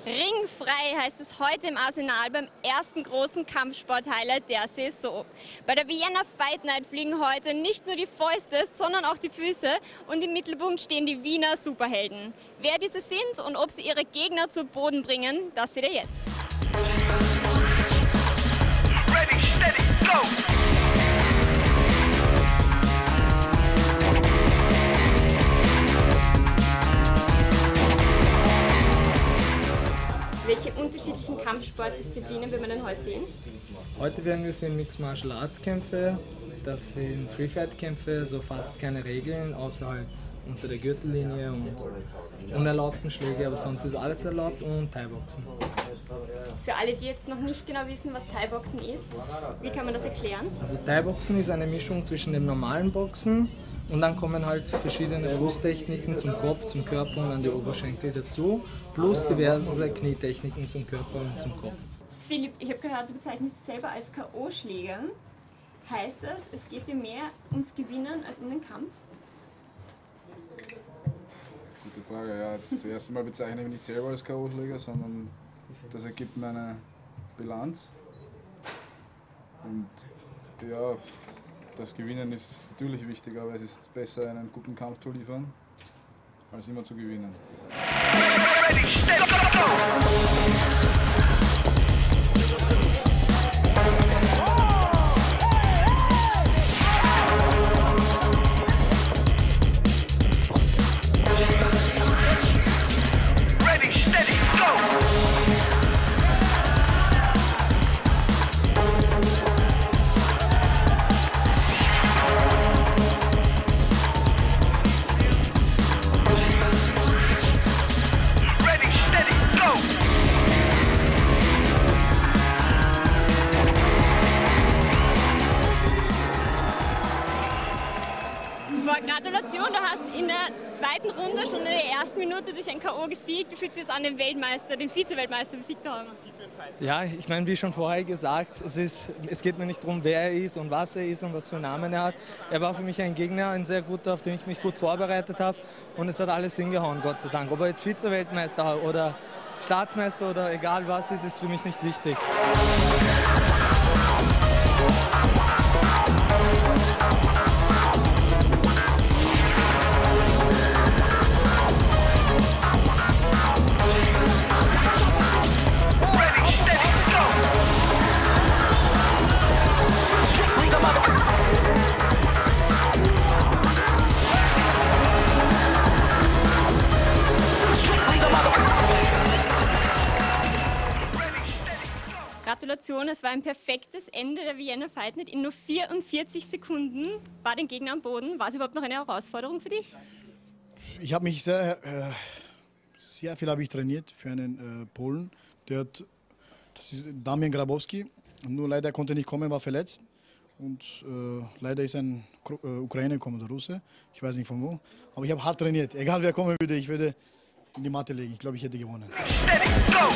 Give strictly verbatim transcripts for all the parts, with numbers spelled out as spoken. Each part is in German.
Ringfrei heißt es heute im Arsenal beim ersten großen Kampfsport-Highlight der Saison. Bei der Vienna Fight Night fliegen heute nicht nur die Fäuste, sondern auch die Füße und im Mittelpunkt stehen die Wiener Superhelden. Wer diese sind und ob sie ihre Gegner zu Boden bringen, das seht ihr jetzt. Ready, steady, go! Welche unterschiedlichen Kampfsportdisziplinen will man denn heute sehen? Heute werden wir sehen Mixed Martial Arts Kämpfe, das sind Free Fight Kämpfe, so fast keine Regeln, außer halt unter der Gürtellinie und unerlaubten Schläge, aber sonst ist alles erlaubt, und Thai-Boxen. Für alle, die jetzt noch nicht genau wissen, was Thai-Boxen ist, wie kann man das erklären? Also Thai-Boxen ist eine Mischung zwischen dem normalen Boxen und dann kommen halt verschiedene Fußtechniken zum Kopf, zum Körper und an die Oberschenkel dazu, plus diverse Knietechniken zum Körper und zum Kopf. Philipp, ich habe gehört, du bezeichnest dich selber als K O-Schläger. Heißt das, es geht dir mehr ums Gewinnen als um den Kampf? Gute Frage, ja. Zuerst einmal bezeichne ich mich nicht selber als K O-Schläger, sondern das ergibt meine Bilanz. Und ja, das Gewinnen ist natürlich wichtig, aber es ist besser, einen guten Kampf zu liefern, als immer zu gewinnen. Ready, steady, go! Gratulation, du hast in der zweiten Runde schon in der ersten Minute durch ein K O gesiegt. Wie fühlt sich jetzt an, den Weltmeister, den Vize-Weltmeister besiegt zu haben? Ja, ich meine, wie schon vorher gesagt, es, ist, es geht mir nicht darum, wer er ist und was er ist und was für einen Namen er hat. Er war für mich ein Gegner, ein sehr guter, auf den ich mich gut vorbereitet habe, und es hat alles hingehauen, Gott sei Dank. Ob er jetzt Vize-Weltmeister oder Staatsmeister oder egal was ist, ist für mich nicht wichtig. Gratulation, es war ein perfektes Ende der Vienna Fight Night. In nur vierundvierzig Sekunden war dein Gegner am Boden. War es überhaupt noch eine Herausforderung für dich? Ich habe mich sehr, äh, sehr viel habe ich trainiert für einen äh, Polen. Der hat, das ist Damian Grabowski. Nur leider konnte er nicht kommen, war verletzt. Und äh, leider ist ein äh, Ukrainer gekommen, der Russe. Ich weiß nicht von wo. Aber ich habe hart trainiert. Egal wer kommen würde, ich würde in die Matte legen. Ich glaube, ich hätte gewonnen. Steady, go!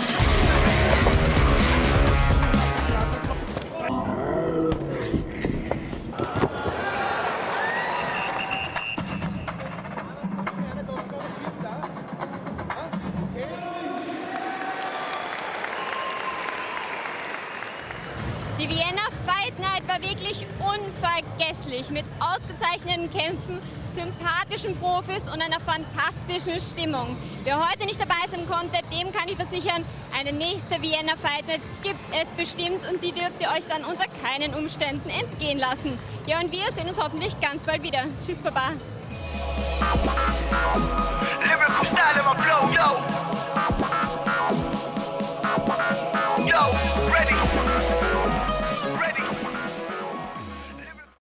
Die Vienna Fight Night war wirklich unvergesslich mit ausgezeichneten Kämpfen, sympathischen Profis und einer fantastischen Stimmung. Wer heute nicht dabei sein konnte, dem kann ich versichern, eine nächste Vienna Fight Night gibt es bestimmt, und die dürft ihr euch dann unter keinen Umständen entgehen lassen. Ja, und wir sehen uns hoffentlich ganz bald wieder. Tschüss, Baba. Lyrical style in my flow.